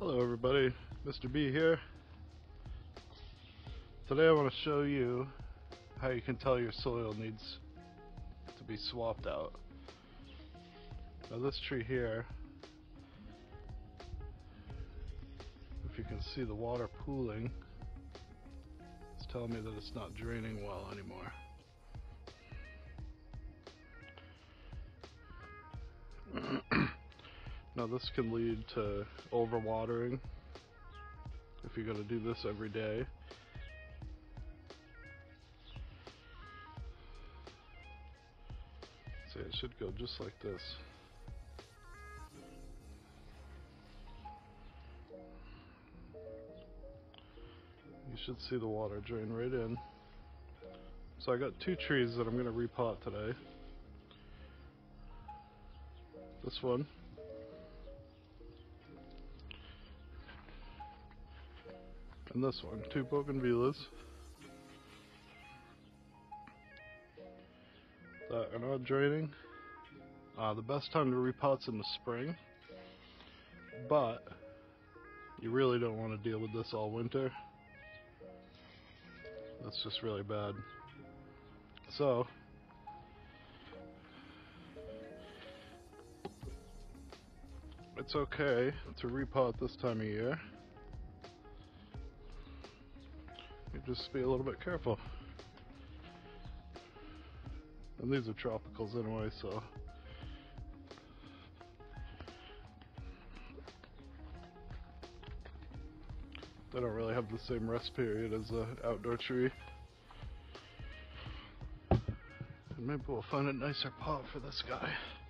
Hello everybody, Mr. B here. Today I want to show you how you can tell your soil needs to be swapped out. Now this tree here, if you can see the water pooling, it's telling me that it's not draining well anymore. Now this can lead to overwatering if you're going to do this every day. So it should go just like this. You should see the water drain right in. So I got two trees that I'm going to repot today. This one. And this one, two bougainvilleas that are not draining. The best time to repot's in the spring, but you really don't want to deal with this all winter. That's just really bad. So it's okay to repot this time of year. You just be a little bit careful. And these are tropicals anyway, so they don't really have the same rest period as an outdoor tree. And maybe we'll find a nicer pot for this guy.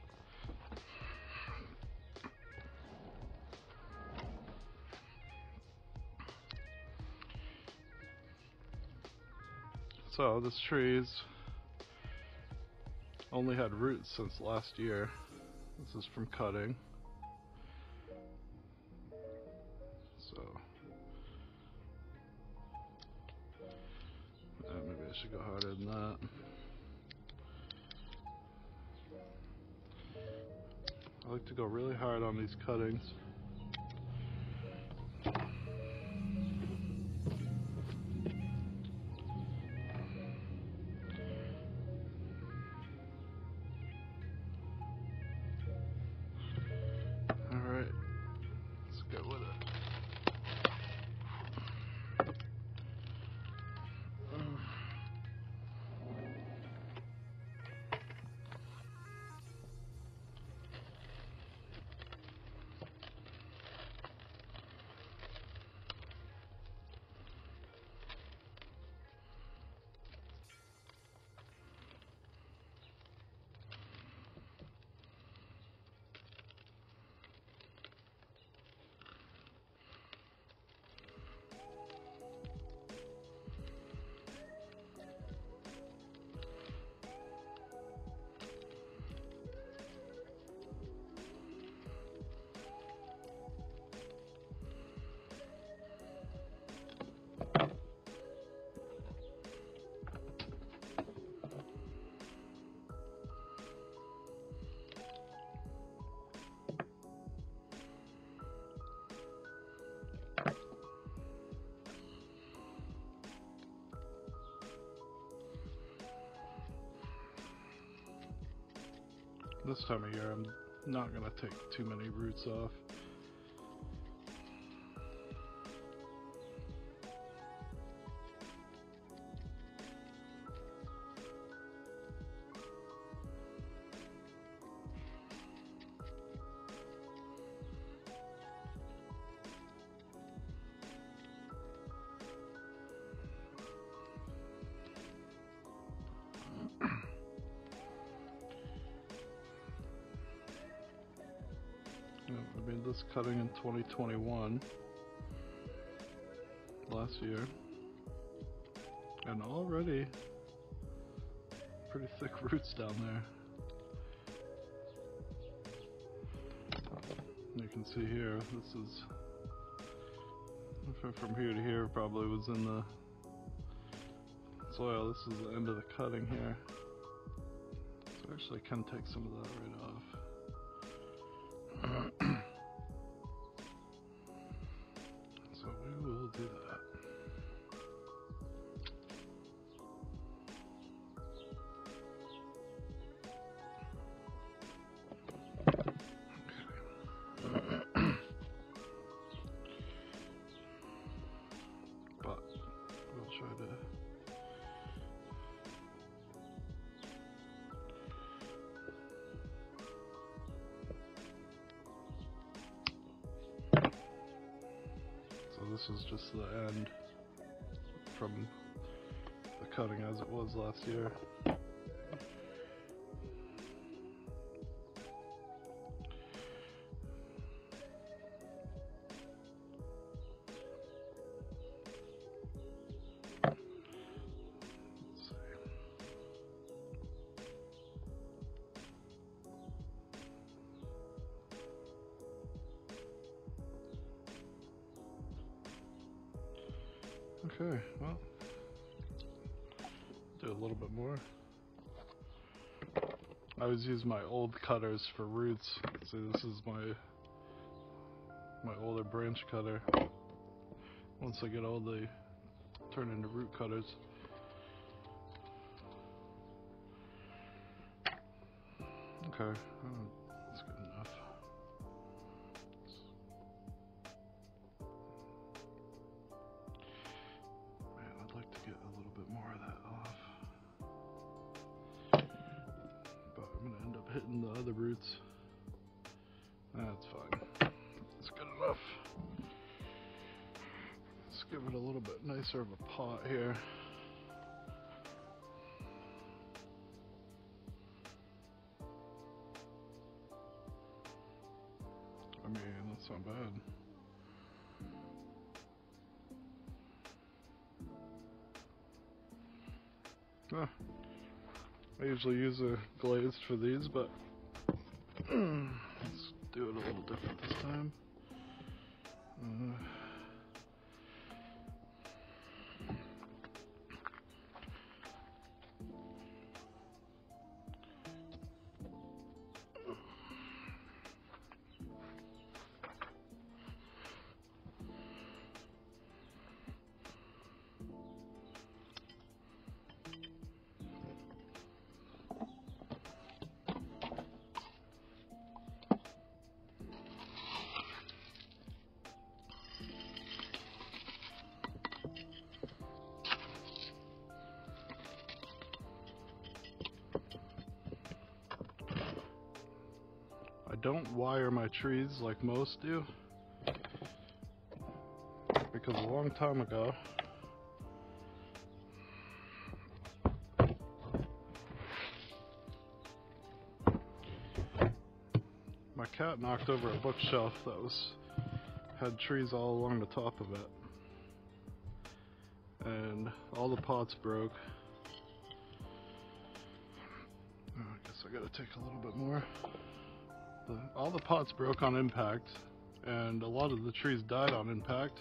So this tree's only had roots since last year. This is from cutting. So maybe I should go harder than that. I like to go really hard on these cuttings. Alright, let's go with it. This time of year I'm not going to take too many roots off. I made this cutting in 2021, last year, and already pretty thick roots down there. You can see here, this is, from here to here probably was in the soil. This is the end of the cutting here. So actually I can take some of that right off. this is just the end from the cutting as it was last year. Okay, well, do a little bit more. I always use my old cutters for roots. See, this is my older branch cutter. Once they get old, they turn into root cutters. Okay, that's good enough. Man, I'd like to get a little bit more of that off. But I'm going to end up hitting the other roots. That's fine. That's good enough. Let's give it a little bit nicer of a pot here. I mean, that's not bad. I usually use a glazed for these, but let's do it a little different this time. I don't wire my trees like most do, because a long time ago my cat knocked over a bookshelf that had trees all along the top of it, and all the pots broke. I guess I gotta take a little bit more. All the pots broke on impact, and a lot of the trees died on impact.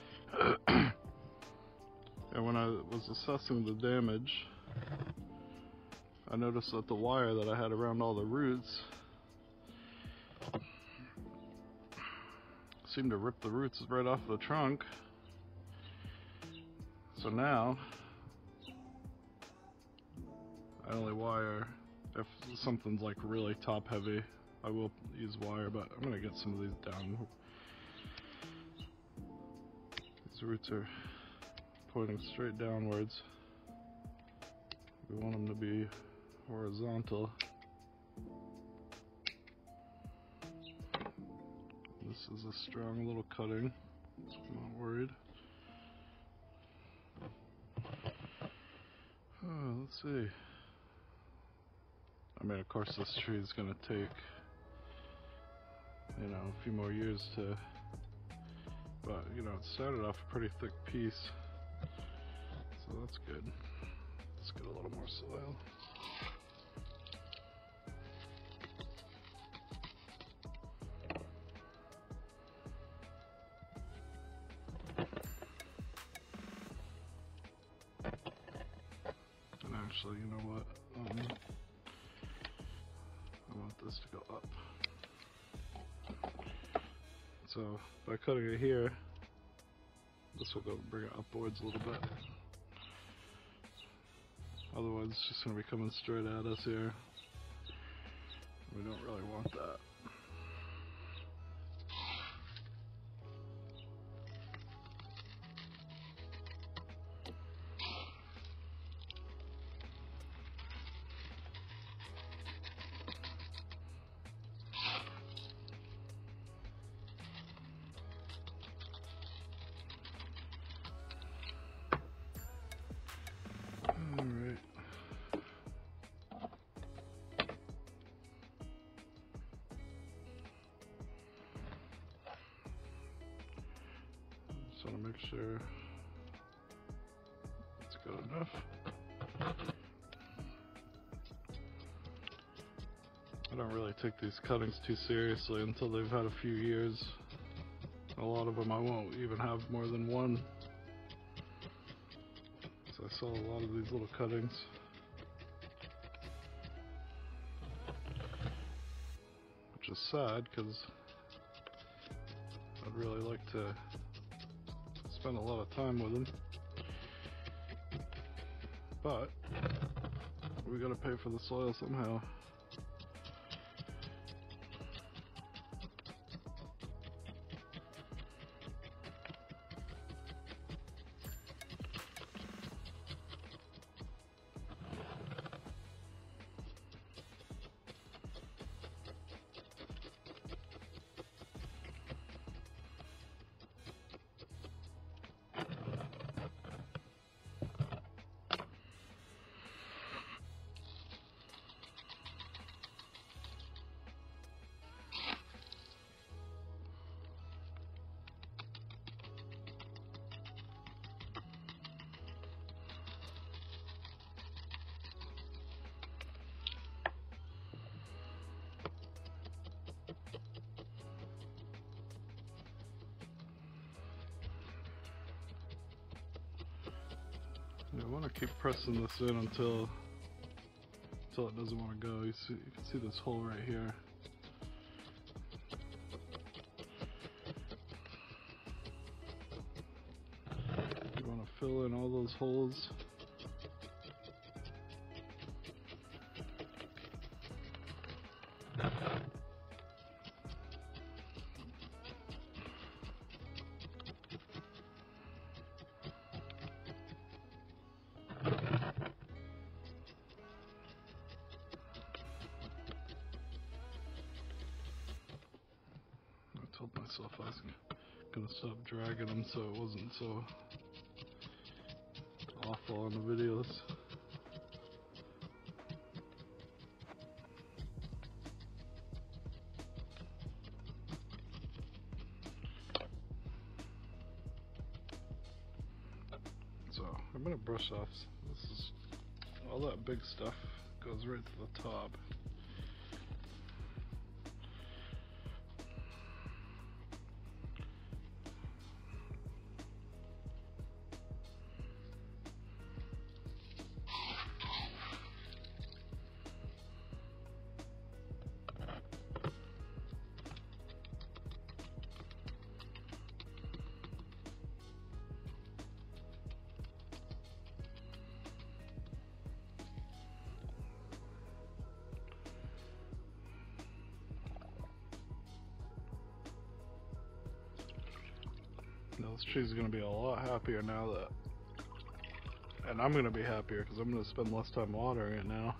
And when I was assessing the damage, I noticed that the wire that I had around all the roots seemed to rip the roots right off the trunk. So now I only wire if something's like really top heavy. I will use wire, but I'm gonna get some of these down. These roots are pointing straight downwards. We want them to be horizontal. This is a strong little cutting, so I'm not worried. Let's see. I mean, of course this tree is gonna take, you know, a few more years to, but you know, it started off a pretty thick piece, so that's good. Let's get a little more soil. And actually, you know what? I want this to go up. So by cutting it here, this will go bring it upwards a little bit. Otherwise it's just going to be coming straight at us here. We don't really want that. Just want to make sure it's good enough. I don't really take these cuttings too seriously until they've had a few years. A lot of them I won't even have more than one. So I saw a lot of these little cuttings. Which is sad because I'd really like to spend a lot of time with them. But we gotta pay for the soil somehow. I want to keep pressing this in until it doesn't want to go. You can see this hole right here. You want to fill in all those holes. I told myself I was gonna stop dragging them so it wasn't so awful on the videos. So I'm gonna brush off. This is all that big stuff goes right to the top. Now this tree's going to be a lot happier now that, and I'm going to be happier because I'm going to spend less time watering it now.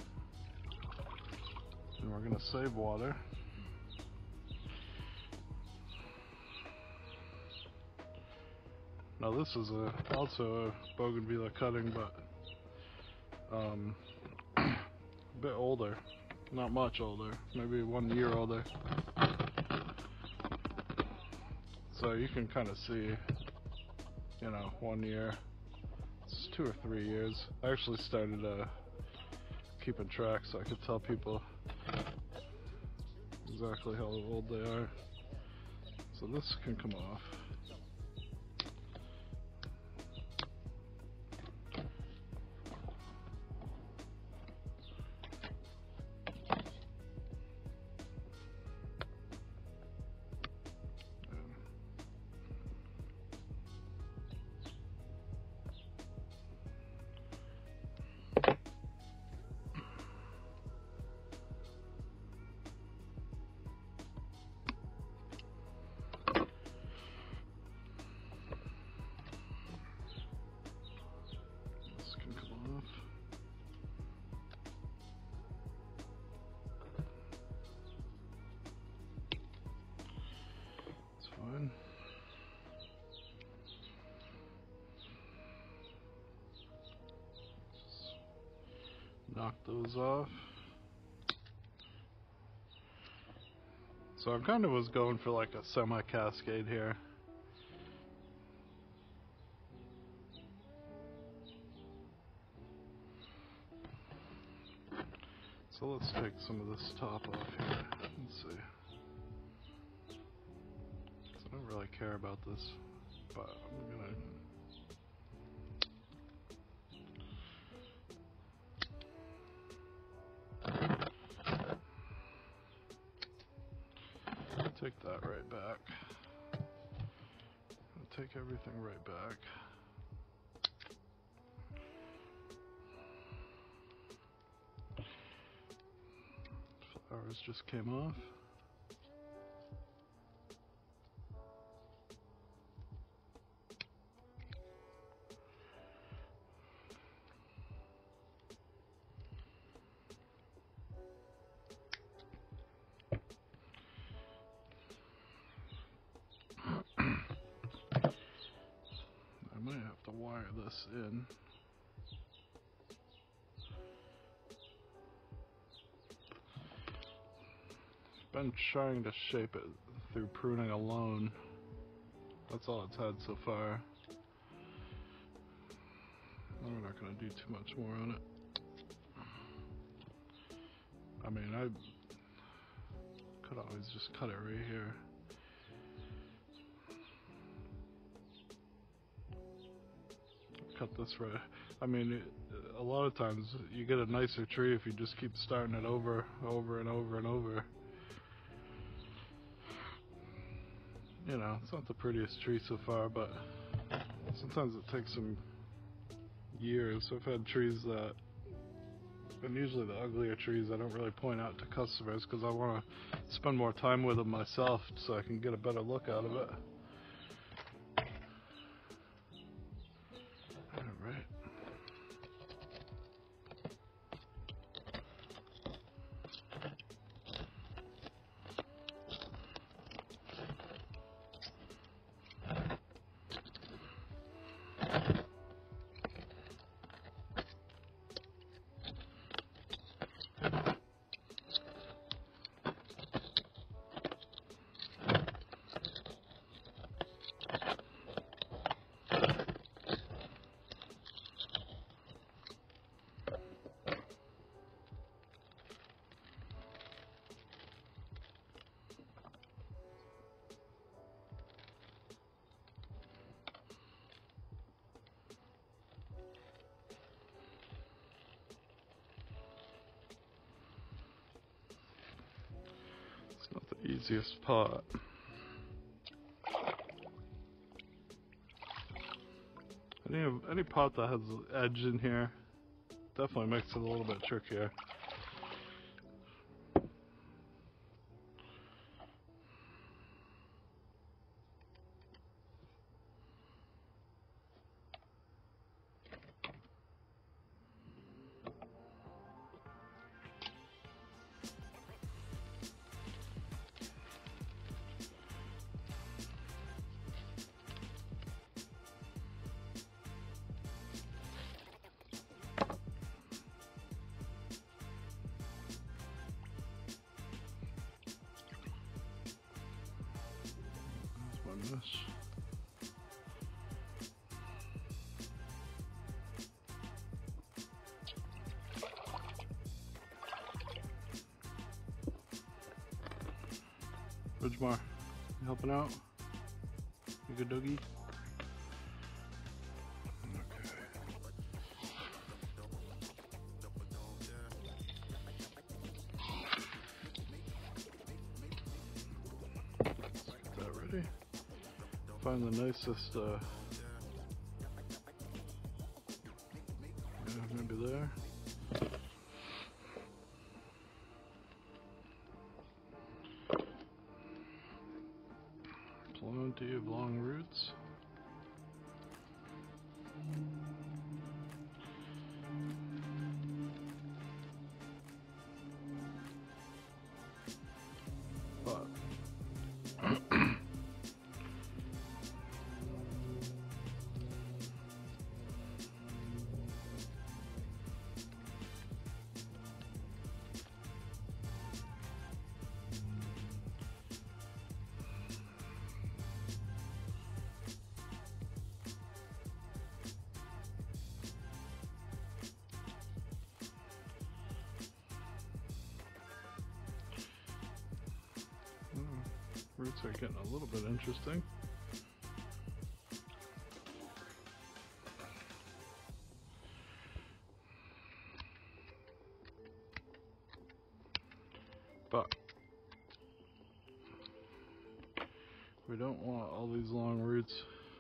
And we're going to save water. Now this is also a bougainvillea cutting, but a bit older. Not much older, maybe 1 year older. So you can kind of see, you know, 1 year, it's 2 or 3 years. I actually started keeping track so I could tell people exactly how old they are. So this can come off. Knock those off. So I kind of was going for like a semi-cascade here. So let's take some of this top off here. Let's see. So I don't really care about this, but I'm gonna. Take that right back. I'll take everything right back. Flowers just came off. I might have to wire this in. Been trying to shape it through pruning alone. That's all it's had so far. We're not going to do too much more on it. I mean, I could always just cut it right here. Cut this right. I mean, a lot of times you get a nicer tree if you just keep starting it over and over and over. You know, it's not the prettiest tree so far, but sometimes it takes some years. I've had trees that, and usually the uglier trees I don't really point out to customers because I want to spend more time with them myself so I can get a better look out of it. Alright. Not the easiest part. Any pot that has edge in here definitely makes it a little bit trickier. This. Ridgemar, you helping out? You good doggy? Okay. Let's get that ready. Find the nicest, yeah, maybe there. Plenty of long roots. But Roots are getting a little bit interesting. But we don't want all these long roots.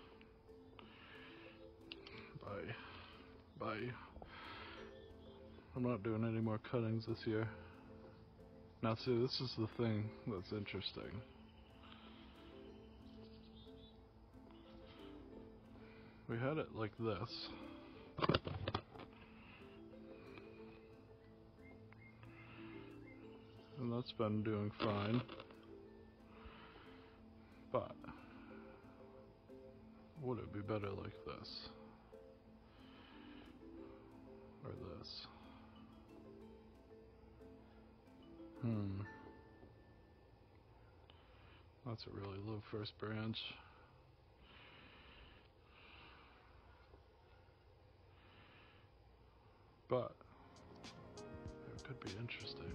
Bye. I'm not doing any more cuttings this year. Now see, this is the thing that's interesting. We had it like this. And that's been doing fine. But would it be better like this? Or this? That's a really low first branch. But it could be interesting.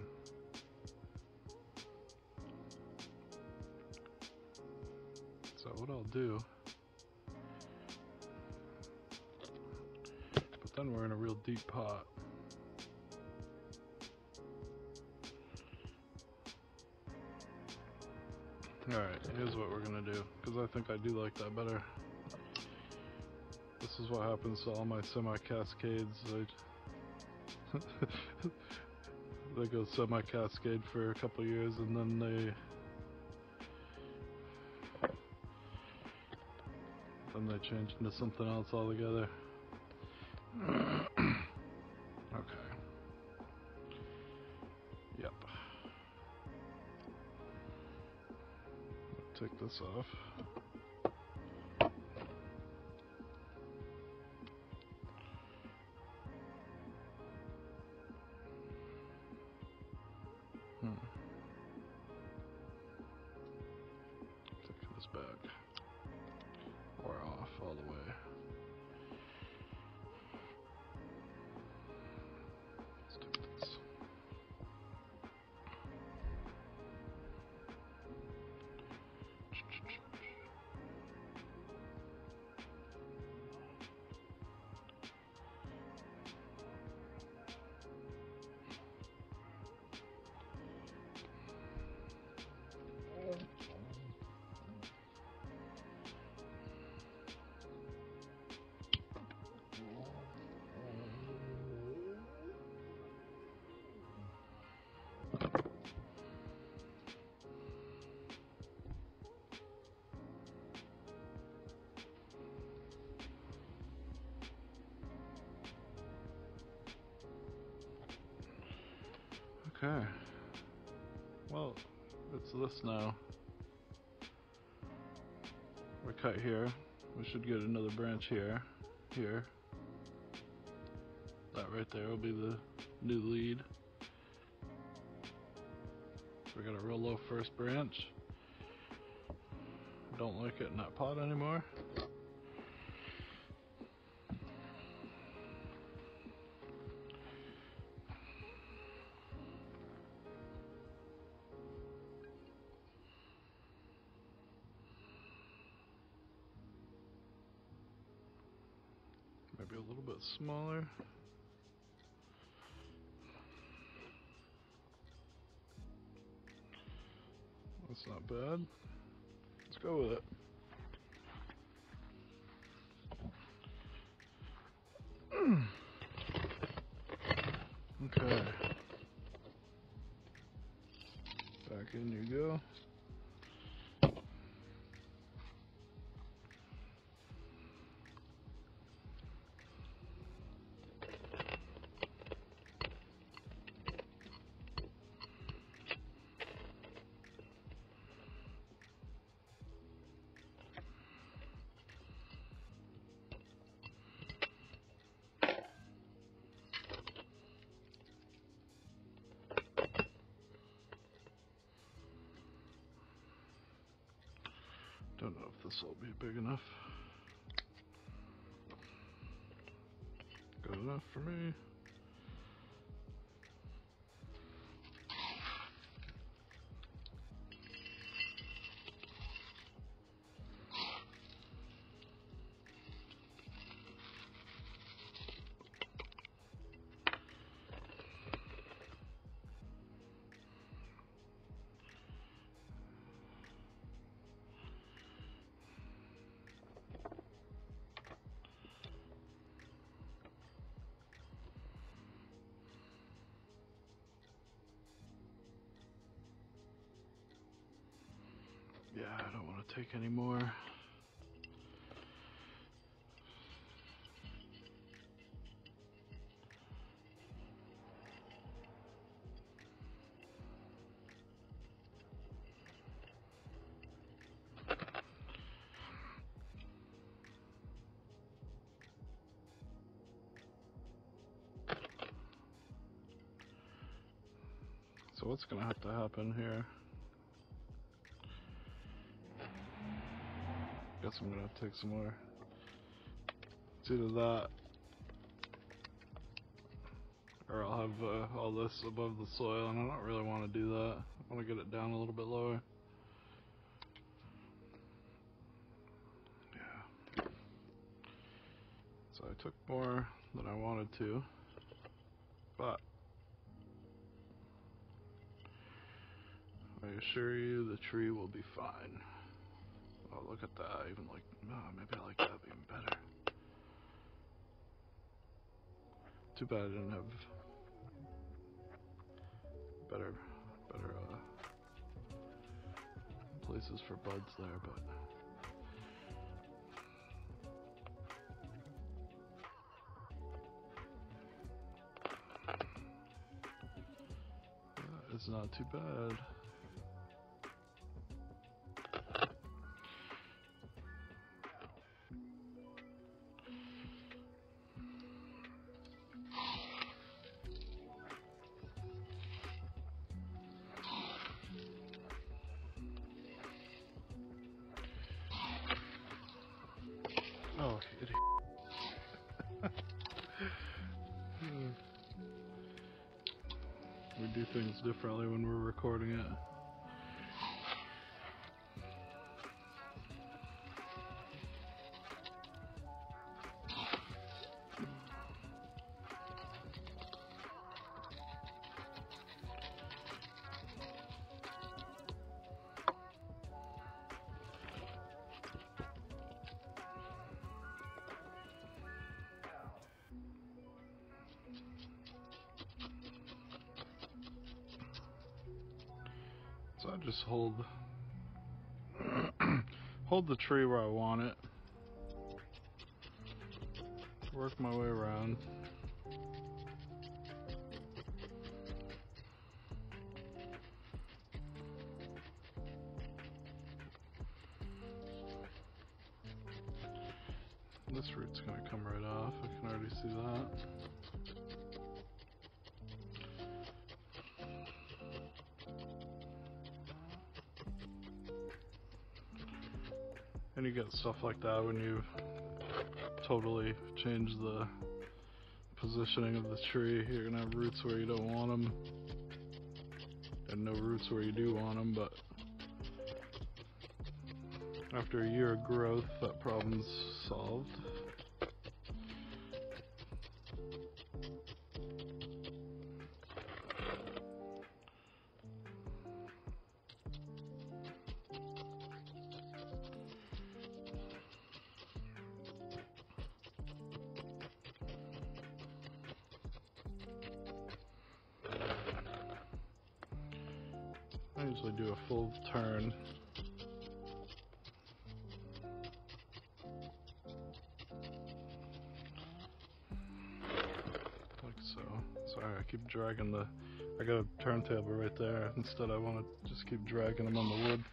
So what I'll do, but then we're in a real deep pot. Alright, here's what we're gonna do, because I think I do like that better. This is what happens to all my semi-cascades. They go semi-cascade for a couple years and then they change into something else altogether. Okay. Yep. Take this off. Take this back. Or off all the way. Let's do this. Okay. Well, it's this now. We cut here. We should get another branch here. Here. That right there will be the new lead. We got a real low first branch. Don't like it in that pot anymore. Maybe a little bit smaller. That's not bad. Let's go with it. Okay. Back in you go. Don't know if this will be big enough. Good enough for me. Yeah, I don't want to take any more. So what's gonna have to happen here? Guess I'm gonna have to take some more. It's either that, or I'll have all this above the soil, and I don't really want to do that. I want to get it down a little bit lower. Yeah. So I took more than I wanted to, but I assure you the tree will be fine. Oh, look at that. Even like, oh, maybe I like that even better. Too bad I didn't have better places for buds there, but that is not too bad. Oh, idiot. We do things differently when we're recording it. So I just hold the tree where I want it. Work my way around. This root's gonna come right off. I can already see that. And you get stuff like that when you totally change the positioning of the tree. You're gonna have roots where you don't want them, and no roots where you do want them, but after a year of growth, that problem's solved. I usually do a full turn. Like so. Sorry, I keep dragging the... I got a turntable right there. Instead I want to just keep dragging them on the wood.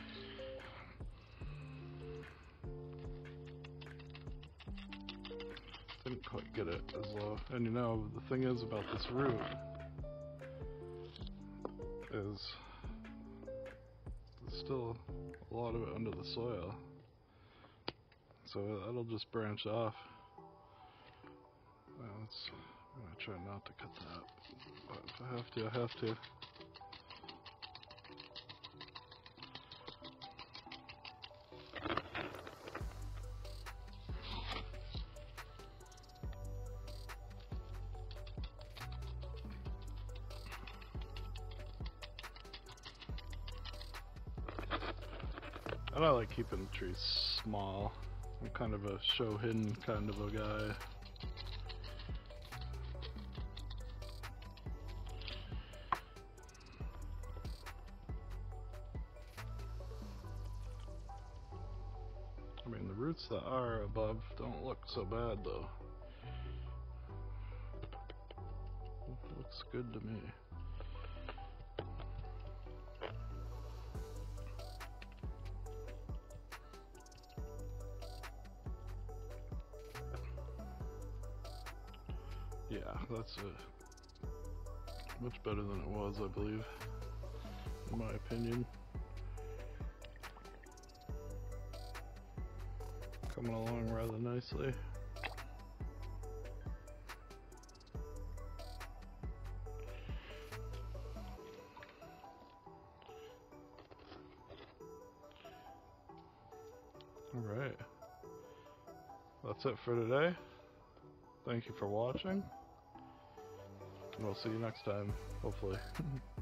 Didn't quite get it as low. And you know, the thing is about this root is there's still a lot of it under the soil. So that'll just branch off. Well, I'm gonna try not to cut that. But if I have to, I have to. And I like keeping trees small. I'm kind of a show hidden kind of a guy. I mean, the roots that are above don't look so bad though. It looks good to me. Yeah, that's much better than it was, I believe, in my opinion. Coming along rather nicely. Alright, that's it for today. Thank you for watching, and we'll see you next time, hopefully.